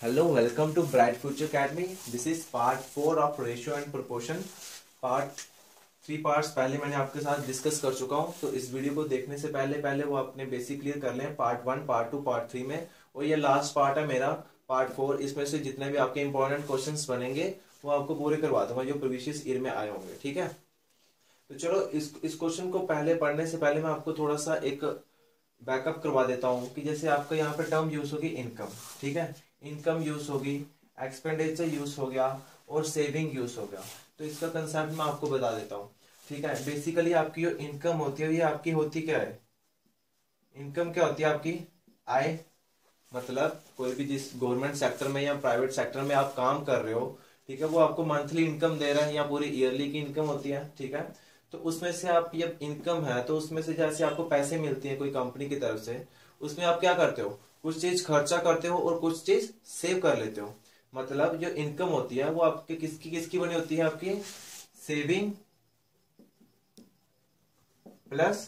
Hello, welcome to Bright Future Academy. This is part 4 of ratio and proportion. Part 3 parts पहले मैंने आपके साथ discuss कर चुका हूं, तो इस वीडियो को देखने से पहले वो अपने बेसिक क्लियर कर लें पार्ट 1, पार्ट 2, पार्ट 3 में। और ये लास्ट पार्ट है मेरा पार्ट 4। इसमें से जितने भी आपके इंपॉर्टेंट क्वेश्चंस बनेंगे वो आपको पूरे करवा दूंगा जो प्रीवियस ईयर में आए होंगे। ठीक है, तो चलो इस क्वेश्चन को पहले पढ़ने से पहले मैं आपको थोड़ा सा एक बैकअप करवा देता हूँ कि जैसे आपका यहाँ पे टर्म यूज होगी इनकम। ठीक है, इनकम यूज होगी, एक्सपेंडिचर यूज हो गया और सेविंग यूज हो गया। तो इसका कंसेप्ट मैं आपको बता देता हूँ। ठीक है, बेसिकली आपकी जो इनकम होती है ये आपकी होती क्या है? इनकम क्या होती है आपकी? आय। मतलब कोई भी जिस गवर्नमेंट सेक्टर में या प्राइवेट सेक्टर में आप काम कर रहे हो, ठीक है, वो आपको मंथली इनकम दे रहा है या पूरी ईयरली की इनकम होती है। ठीक है, तो उसमें से आप ये इनकम है तो उसमें से जैसे आपको पैसे मिलती है कोई कंपनी की तरफ से, उसमें आप क्या करते हो? कुछ चीज खर्चा करते हो और कुछ चीज सेव कर लेते हो। मतलब जो इनकम होती है वो आपके किसकी बनी होती है? आपकी सेविंग प्लस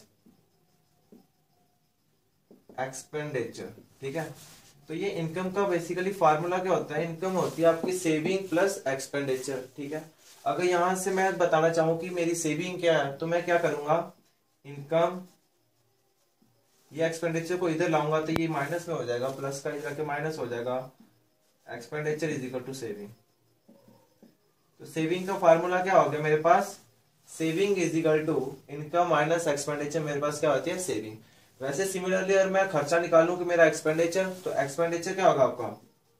एक्सपेंडिचर। ठीक है, तो ये इनकम का बेसिकली फार्मूला क्या होता है? इनकम होती है आपकी सेविंग प्लस एक्सपेंडिचर। ठीक है, अगर यहां से मैं बताना चाहूं कि मेरी सेविंग क्या है तो मैं क्या करूंगा? इनकम, ये एक्सपेंडिचर को इधर लाऊंगा तो ये माइनस में हो जाएगा, प्लस का इधर के माइनस हो जाएगा। Expenditure is equal to saving. तो सेविंग का फार्मूला क्या हो गया मेरे पास? Saving is equal to income minus expenditure. मेरे पास क्या होती है? सेविंग। वैसे सिमिलरली अगर मैं खर्चा निकालूं कि मेरा एक्सपेंडिचर, तो एक्सपेंडिचर क्या होगा आपका?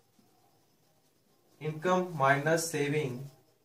Income minus saving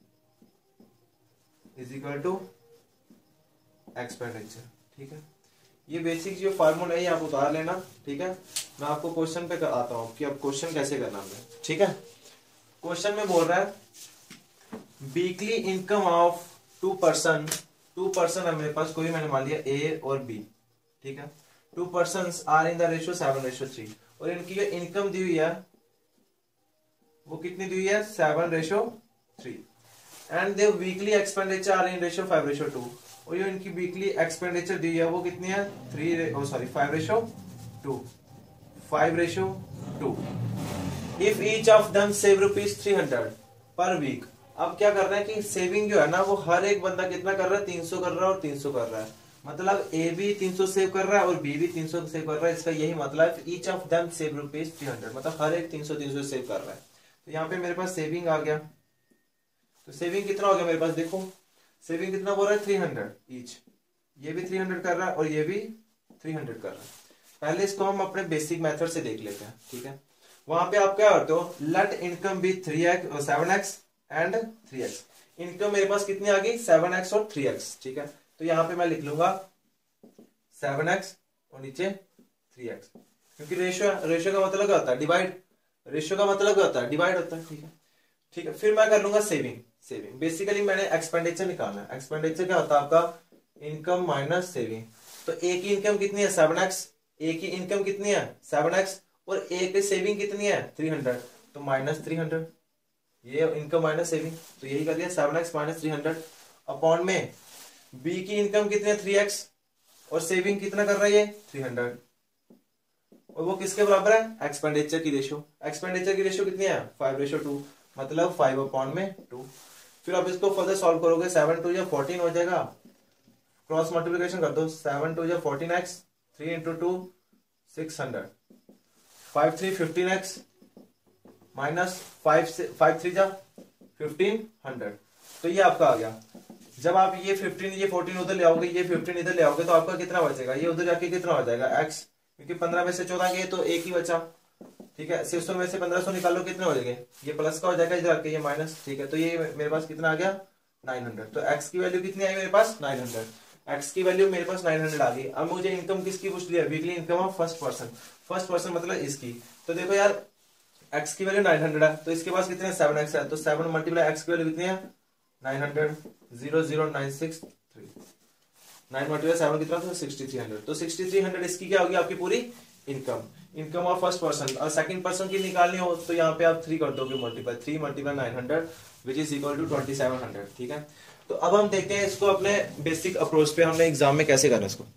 is equal to expenditure. ठीक है, ये बेसिक जो फार्मूला है आप उतार लेना। ठीक है, मैं आपको क्वेश्चन पे आता हूं कि अब क्वेश्चन कैसे करना है। ठीक है, क्वेश्चन में बोल रहा है weekly income of two person है मेरे पास, कोई मैंने मान लिया ए और बी। ठीक है, two person are in the ratio 7:3 और इनकी जो इनकम दी हुई है वो कितनी दी हुई है? 7:3 and they weekly expenditure are in ratio 5:2 और जो इनकी वीकली एक्सपेंडिचर दी है वो कितनी है? 5:2 if each of them save ₹300 per week. अब क्या कर रहे हैं कि सेविंग जो है ना वो हर एक बंदा कितना कर रहा है? 300 कर रहा है और 300 कर रहा है। मतलब ए भी 300 सेव कर रहा है और बी भी 300 सेव कर रहा है। इसका यही मतलब ईच ऑफ देम सेव ₹300, मतलब हर एक 300 सेव कर रहा है। तो यहाँ पे मेरे पास सेविंग आ गया। तो सेविंग कितना हो गया मेरे पास? देखो सेविंग कितना बोल रहा है? 300 ईच। ये भी 300 कर रहा है और ये भी 300 कर रहा है। पहले इसको हम अपने बेसिक मेथड से देख लेते हैं। ठीक है, वहां पे आप क्या करते हो? Let income be 7x and 3x। इनकम मेरे पास कितनी आ गई? 7x और 3x। ठीक है, तो यहां पे मैं लिख लूंगा 7x और नीचे 3x, क्योंकि रेशियो का मतलब क्या होता है? डिवाइड। रेशियो का मतलब क्या होता है? डिवाइड होता है। ठीक है, ठीक है, फिर मैं कर लूंगा सेविंग। बेसिकली मैंने एक्सपेंडिचर निकालना है। एक्सपेंडिचर क्या होता है आपका? Income minus saving. तो ए की इनकम कितनी है? 7x। ए की इनकम कितनी है? 7x और ए की सेविंग कितनी है? 300, तो माइनस 300। ये इनकम माइनस सेविंग, तो यही कर दिया 7x माइनस 300 अपॉन में बी की इनकम कितनी है? 3x और सेविंग कितना कर रहा है? 300 और वो किसके बराबर है? एक्सपेंडिचर की रेशियो। एक्सपेंडिचर की रेशियो कितनी है? 5:2, मतलब 5/2। फिर आप इसको फर्दर सॉल्व करोगे, 7 2 14 हो जाएगा। क्रॉस मल्टीप्लिकेशन कर दो, 7 2 14x, 3 × 2 600, 5 3 15x माइनस 5 3 1500। तो ये आपका आ गया। जब आप ये 15 ये 14 उधर ले आओगे, ये 15 इधर ले आओगे, तो आपका कितना बचेगा? ये उधर जाके कितना हो जाएगा? x, क्योंकि 15 में से 14 गए तो एक ही बचा। ठीक है, 600 में से 1500 निकालो, कितने हो जाएंगे? ये प्लस का हो जाएगा इधर आके, ये माइनस। ठीक है, तो ये मेरे पास कितना आ गया? 900। तो x की वैल्यू कितनी आई मेरे पास? 900। x की वैल्यू मेरे पास 900 आ गई। अब मुझे इनकम किसकी पूछ लिया? Weekly income of first person मतलब इसकी। तो देखो यार, x की वैल्यू 900 है तो इसके पास कितने? 7x है, तो 7 मल्टीप्लाई x की वैल्यू कितनी है? 900। 00963 9 मल्टीप्लाई 7 कितना था? 6300। तो 6300 इसकी क्या होगी? आपकी पूरी इनकम ऑफ फर्स्ट पर्सन। और सेकंड पर्सन की निकालनी हो तो यहाँ पे आप 3 कर दोगे multiply. 3 × 900 which is equal to 2700। ठीक है, तो अब हम देखते हैं इसको अपने बेसिक अप्रोच पे हमने एग्जाम में कैसे करना है इसको।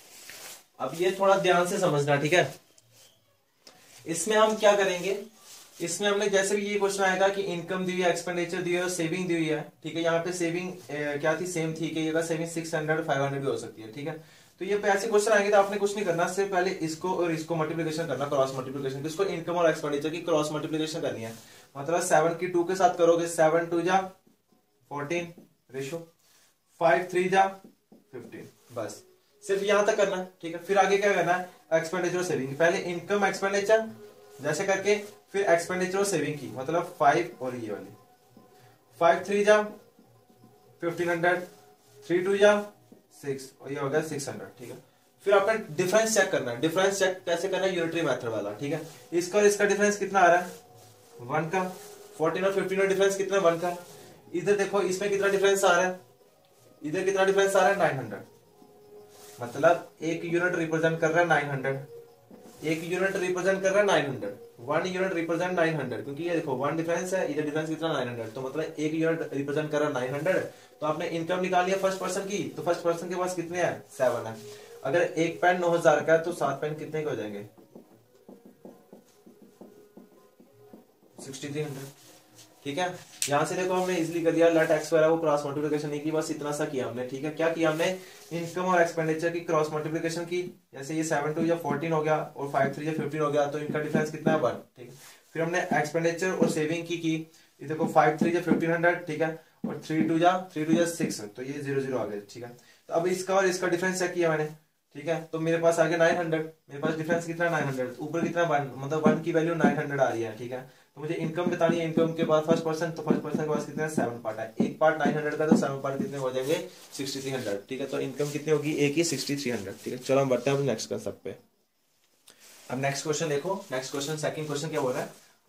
अब ये थोड़ा ध्यान से समझना। ठीक है, इसमें हम क्या करेंगे? इसमें हमने जैसे भी ये क्वेश्चन आएगा कि इनकम दी हुई है, एक्सपेंडिचर दी हुई है, सेविंग दी हुई है, ठीक है। यहाँ पे सेविंग क्या थी, सेम थी कि सेविंग 600 500 भी हो सकती है, ठीक है। तो ये ऐसे क्वेश्चन आएंगे तो आपने कुछ नहीं करना, सिर्फ पहले इसको और इसको मल्टीप्लिकेशन करना, क्रॉस मल्टीप्लिकेशन, किसको, इनकम और एक्सपेंडिचर की क्रॉस मल्टीप्लिकेशन करनी है। मतलब 7 की 2 के साथ करोगे, 7 2 जा 14 रेशो, 5 3 जा 15, बस सिर्फ यहां तक करना, ठीक है। फिर आगे क्या करना है, एक्सपेंडिचर और सेविंग, पहले इनकम एक्सपेंडिचर जैसे करके, फिर एक्सपेंडिचर और सेविंग की, मतलब 5 और ये वाली, 5 3 जा 1500, 3 2 जा 6 और ये हो गया 600, ठीक है। फिर आपने डिफरेंस चेक करना है। डिफरेंस चेक कैसे करना है, यूनिटरी मेथड वाला, ठीक है। इसका और इसका डिफरेंस कितना आ रहा है, 1 का। 14 और 15 का डिफरेंस कितना है, 1 का। इधर देखो इसमें कितना डिफरेंस आ रहा है, इधर कितना डिफरेंस आ रहा है, 900। मतलब एक यूनिट रिप्रेजेंट कर रहा है 900, एक यूनिट रिप्रेजेंट कर रहा है 900, 1 यूनिट रिप्रेजेंट 900, क्योंकि ये देखो 1 डिफरेंस है, इधर डिफरेंस कितना 900, तो मतलब एक यूनिट रिप्रेजेंट कर रहा है 900। तो आपने इनकम निकाल लिया फर्स्ट पर्सन की, तो फर्स्ट पर्सन के पास कितने हैं, 7 है। अगर एक पेन 9000 का है तो 7 पेन कितने के हो जाएंगे, 6300, ठीक है। यहां से देखो हमने इजीली कर दिया, लेट एक्स स्क्वायर वो क्रॉस मल्टीप्लिकेशन नहीं की, बस इतना सा किया हमने, ठीक है। क्या किया हमने, इनकम और एक्सपेंडिचर की क्रॉस मल्टीप्लिकेशन की, जैसे ये 7 2 या 14 हो गया और 5 3 या 15 हो गया, तो इनका डिफरेंस कितना है, 1, ठीक है। फिर हमने एक्सपेंडिचर और सेविंग की, ये देखो 5 3 या 1500, ठीक है, और 3 2 या 6, तो ये 0 0 आ गया, ठीक है। तो अब इसका और इसका डिफरेंस चेक किया मैंने, ठीक है। तो मेरे पास आ गया 900, मेरे पास डिफरेंस कितना 900, ऊपर कितना 1, मतलब 1 की वैल्यू 900 आ रही है, ठीक है। तो मुझे इनकम बतानी है, इनकम के बाद फर्स्ट पर्सन, तो फर्स्ट पर्सन के पास कितने 7 पार्ट है, एक पार्ट 900 का, तो 7 पार्ट कितने हो जाएंगे 6300, ठीक है। तो इनकम कितनी होगी, एक ही 6300, ठीक है। चलो हम बढ़ते हैं नेक्स्ट कंसेप्ट पे। अब नेक्स्ट क्वेश्चन देखो, नेक्स्ट क्वेश्चन सेकंड क्वेश्चन क्या बोल रहा है,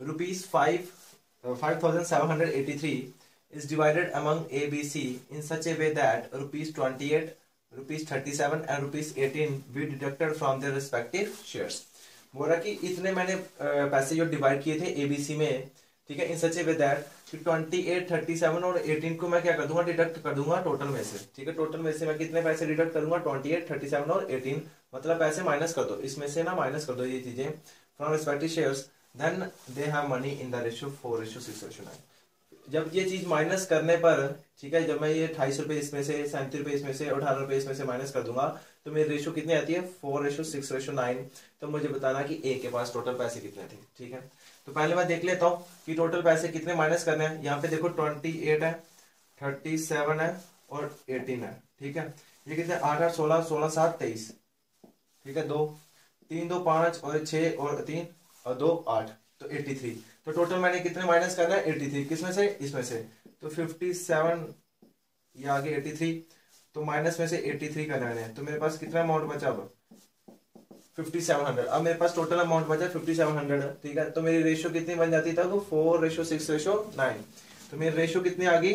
₹5783 is divided among A, B, C in such a way that ₹28, ₹37 and ₹18 be deducted from their respective shares। बोल रहा कि इतने मैंने पैसे जो डिवाइड किए थे एबीसी में, ठीक है, इन सच ए वे दैट 28 37 और 18 को मैं क्या कर दूंगा, डिडक्ट कर दूंगा टोटल में से, ठीक है। टोटल में से मैं कितने पैसे डिडक्ट करूंगा, 28 37 और 18, मतलब पैसे माइनस कर दो, इसमें से ना माइनस कर दो ये चीजें from respective shares, then they have money in the ratio 4:6:9। जब ये चीज माइनस करने पर, ठीक है, जब मैं ये 28 रुपए इसमें से, 37 रुपए इसमें से, 18 रुपए इसमें से माइनस कर दूंगा, तो मेरी रेशियो कितनी आती है, 4:6:9। तो मुझे बताना कि ए के पास टोटल पैसे कितने थे, ठीक है। तो पहले मैं देख लेता हूँ कि टोटल पैसे कितने माइनस करने हैं। यहाँ पे देखो 28 है, 37 है और 18 है, ठीक है। ये कितने 8 8 16 16 7 23, ठीक है। 2 3 2 5 और 6 और 3 और 2 8, तो 83। तो टोटल मैंने कितने माइनस करना है, 83, किसमें से, इसमें से। तो 57 ये आगे 83, तो माइनस में से 83 करना है, तो मेरे पास कितना अमाउंट बचा, अब 5700। अब मेरे पास टोटल अमाउंट बचा 5700, ठीक है। तो मेरी रेशियो कितनी बन जाती था, तो 4:6:9। तो मेरी रेशियो कितनी आ गई,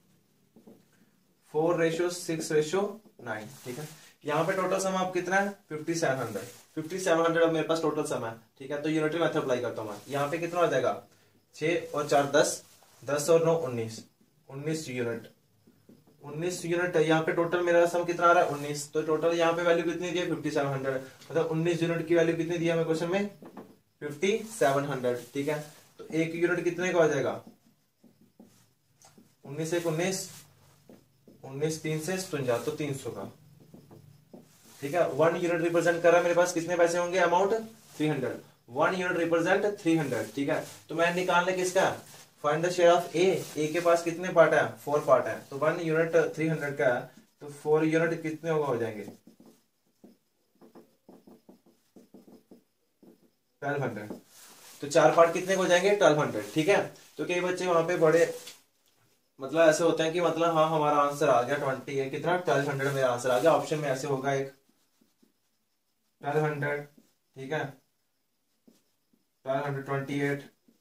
4:6:9, ठीक है। यहाँ पे टोटल सम अब कितना है, 5700 अब मेरे पास टोटल सम है, ठीक है। तो यूनिटरी मेथड अप्लाई करता हूँ मैं, यहाँ पे कितना हो जाएगा, 6 और 4 10, 10 और 9 19, 19 यूनिट, 19 यूनिट। यहाँ पे टोटल मेरा सम कितना आ रहा है, 19। तो टोटल यहाँ पे वैल्यू कितनी दी है, 5700, मतलब 19 यूनिट की वैल्यू कितनी दी है हमें क्वेश्चन में, 5700, ठीक है। तो एक यूनिट कितने का हो जाएगा, 19 1 19, 19 3 से 57, तो 300 का, ठीक है। 1 यूनिट रिप्रेजेंट कर रहा है मेरे पास, कितने पैसे होंगे, अमाउंट 300, 1 यूनिट रिप्रेजेंट 300, ठीक है। तो मैं निकालने किसका, find the share of A के पास कितने पार्ट है, 4 पार्ट है, तो 1 यूनिट 300 का है, तो 4 यूनिट कितने होगा, हो जाएंगे 1200। तो 4 पार्ट कितने हो जाएंगे, 1200, ठीक है। तो कई बच्चे वहां पे बड़े मतलब ऐसे होते हैं कि मतलब हाँ हमारा आंसर आ गया 20 है, कितना 1200 मेरा आंसर आ गया। ऑप्शन में ऐसे होगा एक 1200, ठीक है, 1228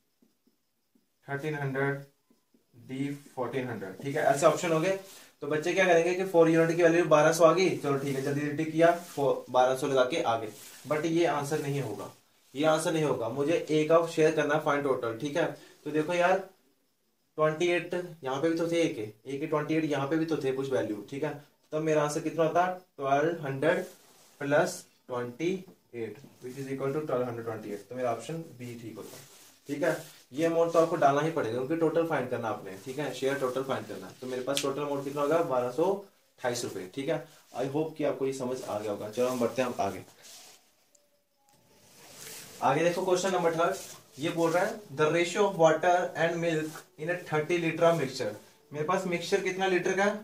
1300 डी 1400, ठीक है, ऐसे ऑप्शन हो गए। तो बच्चे क्या करेंगे कि 4 यूनिट की वैल्यू 1200 आ गई, चलो ठीक है, जल्दी जल्दी किया 1200 लगा के आगे, बट ये आंसर नहीं होगा, ये आंसर नहीं होगा। मुझे ए का शेयर करना फाइंड टोटल, ठीक है। तो देखो यार 28 यहाँ पे भी तो थे, ए के 28 यहाँ पे भी तो थे कुछ वैल्यू, ठीक है। तब मेरा आंसर कितना होता, 1200 plus 28 which is equal to 1228। तो मेरा ऑप्शन बी ठीक होता है, ठीक है। ये अमाउंट तो आपको डालना ही पड़ेगा क्योंकि टोटल फाइंड करना आपने, ठीक है, शेयर टोटल फाइंड करना। तो मेरे पास टोटल अमाउंट कितना होगा 1228 रुपए, ठीक है। आई होप कि आपको ये समझ आ गया होगा। चलो हम बढ़ते हैं आगे। आगे देखो क्वेश्चन नंबर 3, ये बोल रहा है the ratio of water and milk in a 30 litre of mixture. मेरे पास मिक्सचर कितना लीटर का,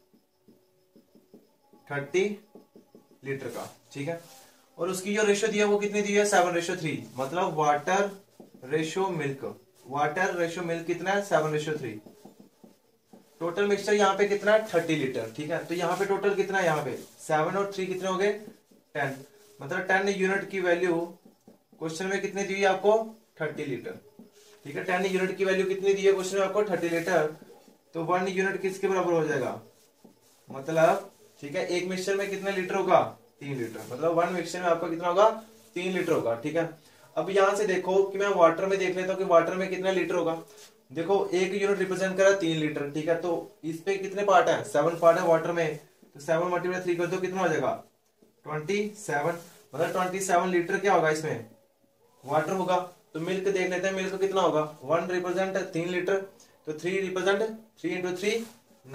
30 लीटर का, ठीक है। और उसकी जो रेशियो दी है वो कितनी दी है 7:3, मतलब water ratio milk, water ratio milk कितना है 7:3। टोटल मिक्सचर यहाँ पे कितना है 30 लीटर, ठीक है। तो यहाँ पे टोटल कितना है, यहाँ पे 7 और 3 कितने हो गए 10, मतलब 10 यूनिट की वैल्यू क्वेश्चन में कितनी दी है आपको 30 लीटर, ठीक है। 10 यूनिट की वैल्यू कितनी दी है क्वेश्चन में आपको 30 लीटर। तो 1 यूनिट किसके बराबर हो जाएगा, मतलब ठीक है, एक मिक्सचर में कितने लीटर होगा 3 लीटर, मतलब 1 मिक्सचर में आपका कितना होगा 3 लीटर होगा, ठीक है। अब यहां से देखो कि मैं वाटर में देख लेता हूँ कि वाटर में कितना लीटर होगा। देखो 1 यूनिट रिप्रेजेंट करा 3 लीटर, ठीक है। तो इस पे कितने पार्ट है 7 पार्ट है वाटर में, तो 7 × 3 कर दो कितना हो जाएगा 27, मतलब 27 लीटर क्या होगा इसमें वाटर होगा। तो मिल्क देख लेते हैं, मिल्क कितना होगा 1 रिप्रेजेंट 3 लीटर, तो 3 रिप्रेजेंट 3 × 3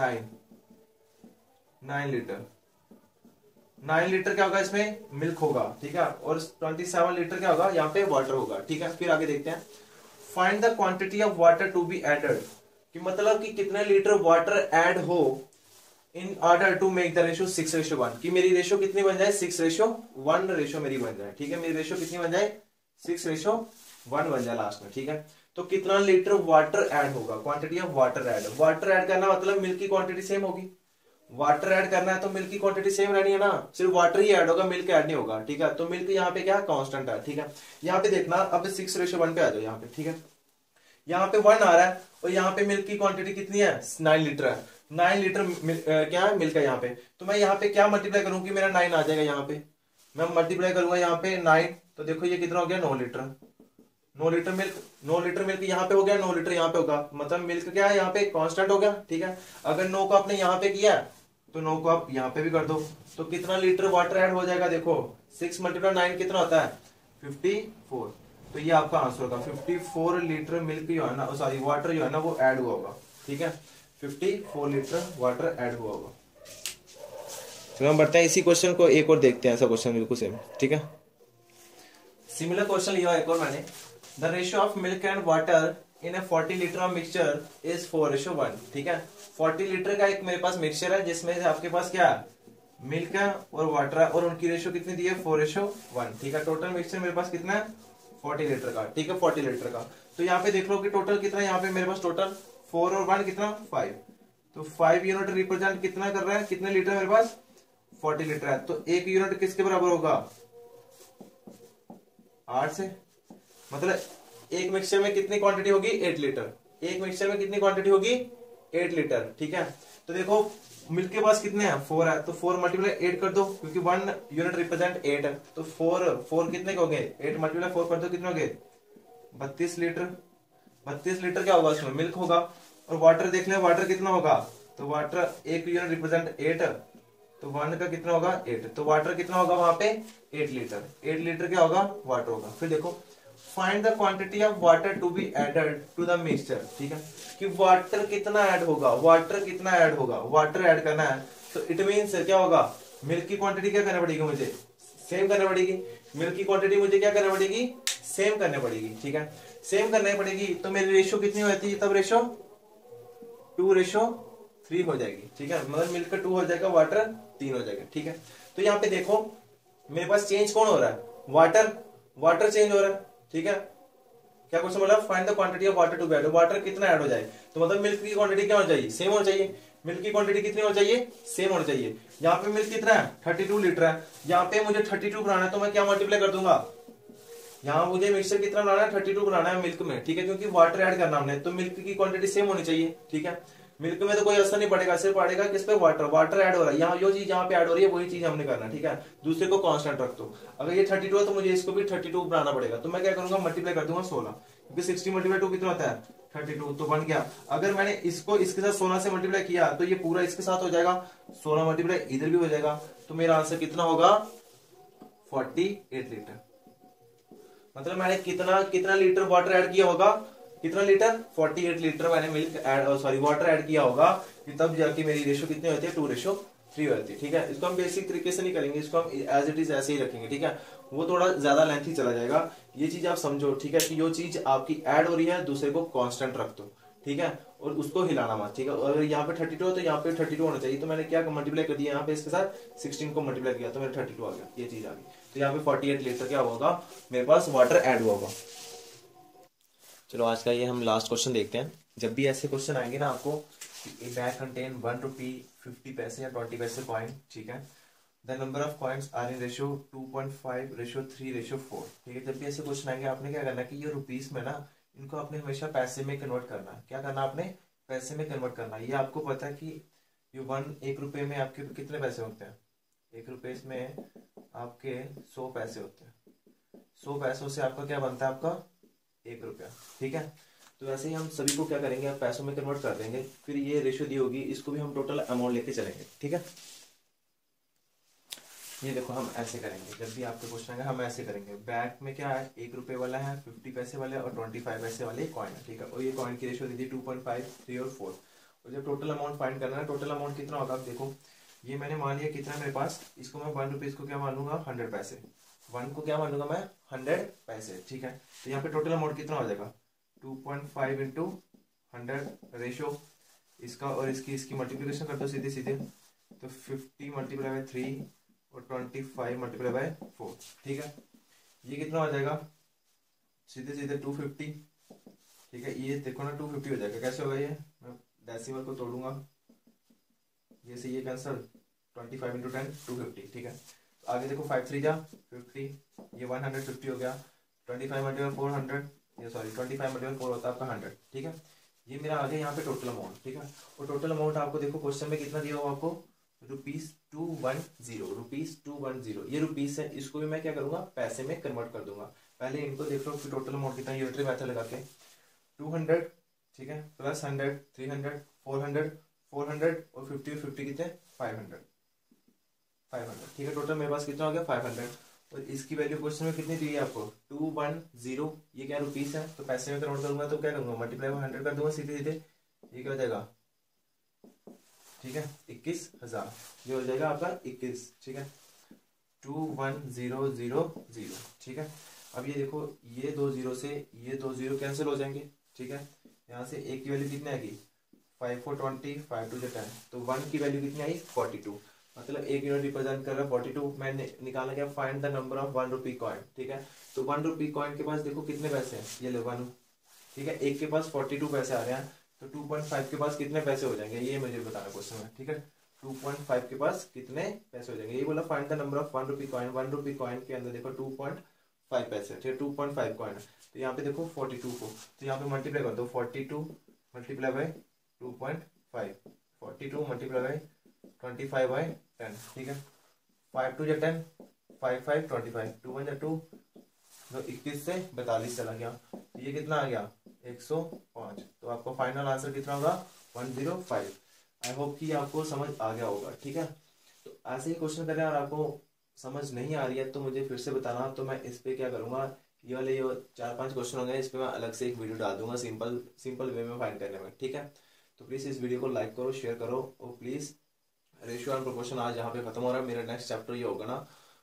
9 लीटर, 9 लीटर क्या होगा इसमें मिल्क होगा, ठीक है। और 27 लीटर क्या होगा यहाँ पे वाटर होगा, ठीक है। फिर आगे देखते हैं, find the quantity of water to be added, कि मतलब कि कितने लीटर वाटर ऐड हो in order to make the ratio 6:1, कि मेरी रेशियो कितनी बन जाए 6:1 रेशियो मेरी बन जाए, ठीक है। मेरी रेशियो कितनी बन जाए 6:1 बन जाए लास्ट में, ठीक है। तो कितना लीटर वाटर ऐड होगा, quantity of water add, water add करना मतलब मिल्क की क्वांटिटी सेम होगी, वाटर ऐड करना है तो मिल्क की क्वांटिटी सेम रहनी है ना, सिर्फ वाटर ही ऐड होगा मिल्क ऐड नहीं होगा, ठीक है। तो मिल्क यहाँ पे क्या कांस्टेंट है, ठीक है। यहाँ पे देखना अब 6:1 पे आ जाओ यहाँ पे, ठीक है। यहाँ पे 1 आ रहा है और यहाँ पे मिल्क की क्वांटिटी कितनी है 9 लीटर है, 9 लीटर क्या है मिल्क है यहाँ पे। तो मैं यहाँ पे क्या मल्टीप्लाई करूँ कि मेरा 9 आ जाएगा, यहाँ पे मैं मल्टीप्लाई करूंगा यहाँ पे 9, तो देखो ये कितना हो गया 9 litre, 9 litre milk, 9 litre milk यहाँ पे हो गया, 9 लीटर यहाँ पे होगा, मतलब मिल्क क्या है यहाँ पे कांस्टेंट हो गया, ठीक है। अगर 9 को आपने यहाँ पे किया तो 9 को आप यहाँ पे भी कर दो, तो कितना लीटर वाटर ऐड हो जाएगा, देखो 6 × 9 कितना होता है 54, तो ये आपका आंसर होगा 54 लीटर मिल्क जो है ना, सॉरी वाटर जो है ना वो ऐड हुआ होगा, ठीक है। 54 लीटर वाटर ऐड हुआ होगा। तो हम बढ़ते हैं इसी क्वेश्चन को एक और देखते हैं, ऐसा क्वेश्चन बिल्कुल सेम, ठीक है। सिमिलर क्वेश्चन लिया एक और मैंने, the ratio of milk and water in a 40 litre of mixture is 4:1, ठीक है। 40 लीटर का एक मेरे पास मिक्सचर है जिसमें से आपके पास क्या मिल्क है और वाटर है, और उनकी रेशियो कितनी दी है 4:1, ठीक है। टोटल मिक्सचर मेरे पास कितना है 40 लीटर का, ठीक है, 40 लीटर का। तो यहाँ पे देख लो कि टोटल कितना, यहाँ पे मेरे पास टोटल 4 और 1 कितना 5, तो 5 यूनिट रिप्रेजेंट कितना कर रहा है, कितने लीटर मेरे पास 40 लीटर है। तो 1 यूनिट किसके बराबर होगा 8 से, मतलब एक मिक्सचर में कितनी क्वांटिटी होगी 8 लीटर, एक मिक्सचर में कितनी क्वांटिटी होगी 8 लीटर, ठीक है। तो देखो मिल्क के पास कितने हैं 4 है, तो 4 × 8 कर दो क्योंकि 1 यूनिट रिप्रेजेंट 8 है, तो 4 कितने के हो गए 8 × 4 कर दो कितने हो गए 32 लीटर, 32 लीटर क्या होगा उसमें मिल्क होगा। और वाटर देख ले वाटर कितना होगा, तो वाटर 1 यूनिट रिप्रेजेंट 8, तो 1 का कितना होगा 8, तो वाटर कितना होगा वहां पे 8 लीटर, 8 लीटर क्या होगा वाटर होगा। फिर देखो find the quantity of water to be added to the mixture, ठीक है, कि वाटर कितना ऐड होगा, वाटर कितना ऐड होगा, वाटर ऐड करना है, तो इट मींस क्या होगा मिल्क की क्वांटिटी क्या करनी पड़ेगी मुझे सेम करनी पड़ेगी, मिल्क की क्वांटिटी मुझे क्या करनी पड़ेगी सेम करनी पड़ेगी, ठीक है, सेम करनी पड़ेगी। तो मेरी रेशियो कितनी होती है तब रेशियो 2:3 हो जाएगी, ठीक है, मतलब मिल्क का 2 हो जाएगा वाटर 3 हो जाएगा, ठीक है। तो यहाँ पे देखो मेरे पास चेंज कौन हो रहा है वाटर चेंज हो रहा है, ठीक है। क्या क्वेश्चन बोला find the quantity of water to be added, water कितना ऐड हो जाए, तो मतलब मिल्क की क्वांटिटी क्या होनी चाहिए सेम होनी चाहिए, मिल्क की क्वांटिटी कितनी होनी चाहिए सेम होनी चाहिए। यहाँ पे मिल्क कितना है 32 लीटर है, यहाँ पे मुझे 32 बनाना है तो मैं क्या मल्टीप्लाई कर दूंगा, यहाँ मुझे मिक्सचर कितना बनाना है 32 बनाना है मिल्क में, ठीक है, क्योंकि वाटर ऐड करना हमने, तो मिल्क की क्वांटिटी सेम होनी चाहिए, ठीक है। मिल्क में तो कोई असर नहीं पड़ेगा, सिर्फ पड़ेगा किस पे वाटर ऐड हो रहा है, यहाँ जो चीज यहाँ पे ऐड हो रही है वही चीज हमने करना, ठीक है, दूसरे को कांस्टेंट रख दो। अगर ये 32 है तो मुझे इसको भी 32 बनाना पड़ेगा, तो मैं क्या करूंगा मल्टीप्लाई कर दूंगा 16, क्योंकि 60 × 2 कितना होता है 32, तो बन गया। अगर मैंने इसको इसके साथ 16 से मल्टीप्लाई किया तो ये पूरा इसके साथ हो जाएगा, 16 मल्टीप्लाई इधर भी हो जाएगा, तो मेरा आंसर कितना होगा 48 लीटर। मतलब मैंने कितना लीटर वाटर ऐड किया होगा कितना लीटर, 48 लीटर मैंने milk add sorry water add किया होगा, कि तब जाके मेरी रेशो कितनी होती है, 2:3 होती है। ठीक है, इसको हम बेसिक तरीके से नहीं करेंगे, इसको हम एज इट इज ऐसे ही रखेंगे। ठीक है, वो थोड़ा ज्यादा लेंथी चला जाएगा, ये चीज आप समझो। ठीक है, कि जो चीज आपकी ऐड हो रही है दूसरे को कांस्टेंट रख दो। ठीक है, और उसको हिलाना मत। ठीक है, और यहाँ पे 32 है तो यहाँ पे 32 होना चाहिए, तो मैंने क्या मल्टीप्लाई कर दिया यहाँ पे इसके साथ 16 को मल्टीप्लाई किया तो मेरा 32 आ गया, ये चीज आ गई। तो यहाँ पे 48 लीटर क्या होगा मेरे पास वाटर ऐड हुआ होगा। चलो आज का ये हम लास्ट क्वेश्चन देखते हैं। जब भी ऐसे क्वेश्चन आएंगे ना आपको, ए बैग कंटेन 1 रुपी 50 पैसे या 20 पैसे कॉइन। ठीक है, the number of coins are in ratio 2.5 ratio 3 ratio 4। ठीक है, जब भी ऐसे क्वेश्चन आएंगे आपने क्या करना है कि ये रुपीस में ना इनको आपने हमेशा पैसे में कन्वर्ट करना है। क्या करना आपने, पैसे में कन्वर्ट करना है। ये आपको पता है कि ये 1 रुपए में आपके कितने पैसे होते हैं, 1 रुपए में आपके 100 पैसे होते हैं। 100 पैसों से आपका क्या बनता है, आपका 1 रुपया। ठीक है, तो वैसे ही हम सभी को क्या करेंगे, आप पैसों में कन्वर्ट कर देंगे। फिर ये रेशियो दी होगी, इसको भी हम टोटल अमाउंट लेके चलेंगे। ठीक है, ये देखो हम ऐसे करेंगे, जब भी आपके क्वेश्चन आएगा हम ऐसे करेंगे। बैग में क्या है, 1 रुपए वाला है, 50 पैसे वाले और 25 पैसे वाले कॉइन है। ठीक है, और ये कॉइन की रेशियो दी थी 2.5, 3 और 4। और जब टोटल अमाउंट फाइंड करना है, टोटल अमाउंट कितना होगा, आप देखो ये मैंने मान लिया कितना मेरे पास, इसको मैं 1 रुपीज को क्या मान लूंगा, 100 पैसे। 1 को क्या मान लूंगा मैं, 100 पैसे। ठीक है, तो यहाँ पे टोटल अमाउंट कितना हो जाएगा, 2.5 इंटू 100 रेशो इसका और इसकी मल्टीप्लीकेशन कर दो सीधे सीधे, तो 50 मल्टीप्लाई बाय 3 और 25 मल्टीप्लाई बाय 4। ठीक है, ये कितना हो जाएगा, सीधे सीधे 250। ठीक है, ये देखो ना 250 हो जाएगा। कैसे होगा ये, मैं डेसिमल को तोड़ूंगा, ये से ये कैंसल, 25 इंटू 10 250। ठीक है, तो आगे देखो 5 3 जा 50, ये 150 हो गया। 25 मल्टीप्लाई 400, ये सॉरी 25 मल्टीप्लाई 4 होता है आपका 100। ठीक है, ये मेरा आ गया यहाँ पे टोटल अमाउंट। ठीक है, और टोटल अमाउंट आपको देखो क्वेश्चन में कितना दिया होगा आपको, ₹210, ₹210। ये रुपीस है, इसको भी मैं क्या करूंगा, पैसे में कन्वर्ट कर दूंगा। पहले इनको देख लो कि टोटल अमाउंट कितना, यूनिटरी मेथड लगा के 200। ठीक है, प्लस 100 300 400 400 और 50 कितने 500। ठीक है, टोटल मेरे पास कितना हो गया 500। और इसकी वैल्यू क्वेश्चन में कितनी दी है आपको, 210। ये क्या रुपीस है, तो पैसे में कन्वर्ट करूंगा तो क्या करूंगा, मल्टीप्लाई 100 कर दूंगा सीधे सीधे, ये क्या हो जाएगा, ठीक है 21,000। ये हो जाएगा आपका 21। ठीक है, 21000। ठीक है, अब ये देखो ये 2 0 से ये 2 0 कैंसिल हो जाएंगे। ठीक है, यहाँ से एक की वैल्यू कितनी आएगी, 5 4 20 5 2 10, तो 1 की वैल्यू कितनी आई 42। मतलब एक यूनिट रिप्रेजेंट कर रहा है 42। मैंने निकाला क्या, find the number of 1 rupee coin. ठीक है, तो 1 रुपी कॉइन के पास देखो कितने पैसे हैं, ये लो 1। ठीक है, एक के पास 42 पैसे आ रहे हैं, तो 2.5 के पास कितने पैसे हो जाएंगे, ये मुझे बताना क्वेश्चन में। ठीक है, 2.5 के पास कितने पैसे हो जाएंगे, ये बोला find the number of 1 rupee coin. 1 rupee coin के अंदर देखो 2.5 पैसे। ठीक है, 2.5 कॉइन है, तो यहाँ पे देखो 42 को, तो यहाँ पे मल्टीप्लाई कर दो, 42 multiply by 2.5, 42 multiply by 25 by 10। ठीक है, 5 2 10, 5 5 25, 2 1 2, तो 21 से 42 चला गया, तो ये कितना आ गया 105। तो आपका फाइनल आंसर कितना होगा 105। आई होप कि आपको समझ आ गया होगा। ठीक है, तो ऐसे ही क्वेश्चन करें और आपको समझ नहीं आ रही है तो मुझे फिर से बताना, तो मैं इस पे क्या करूंगा, ये वाले 4-5 क्वेश्चन होंगे, इस पे मैं अलग से एक वीडियो डाल दूंगा सिंपल वे में फाइंड करने में। ठीक है, तो प्लीज इस वीडियो को लाइक करो, शेयर करो, और प्लीज रेशियो एंड प्रोपोर्शन आज यहाँ पे खत्म हो रहा है। मेरा नेक्स्ट चैप्टर ये होगा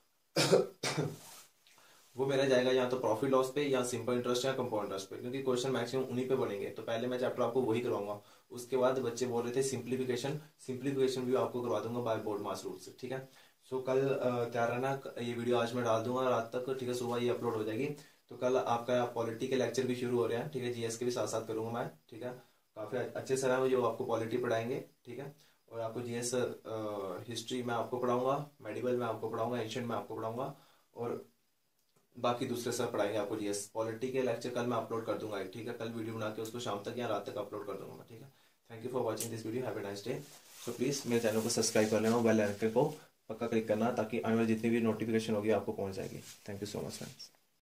ना वो मेरा जाएगा या तो प्रॉफिट लॉस पे या सिंपल इंटरेस्ट या कंपाउंड इंटरेस्ट पे, क्योंकि क्वेश्चन मैक्सिमम उन्हीं पे बनेंगे। तो पहले मैं चैप्टर आपको वही करवाऊंगा, उसके बाद बच्चे बोल रहे थे सिंप्लीफिकेशन भी आपको करवा दूंगा बाय बोर्ड मास रूल से। ठीक है, सो कल तैयार रहना, ये वीडियो आज मैं डाल दूंगा रात तक। ठीक है, सुबह ये अपलोड हो जाएगी। तो कल आपका पॉलिटी के लेक्चर भी शुरू हो रहे हैं। ठीक है, जीएस के भी साथ साथ करूंगा मैं। ठीक है, काफी अच्छे सर है जो आपको पॉलिटी पढ़ाएंगे। ठीक है, और आपको जीएस हिस्ट्री में आपको पढ़ाऊंगा, मेडिवल में आपको पढ़ाऊंगा, एंशिएंट में आपको पढ़ाऊंगा, और बाकी दूसरे सर पढ़ाएंगे आपको जीएस। पॉलिटी के लेक्चर कल मैं अपलोड कर दूंगा। ठीक है, कल वीडियो बना के उसको शाम तक या रात तक अपलोड कर दूंगा मैं। ठीक है, thank you for watching this video, have a nice day. So please मेरे चैनल को सब्सक्राइब कर लेना, बेल आइकन को पक्का क्लिक करना, ताकि आने वाली जितनी भी नोटिफिकेशन होगी आपको पहुंच जाएगी। Thank you so much friends.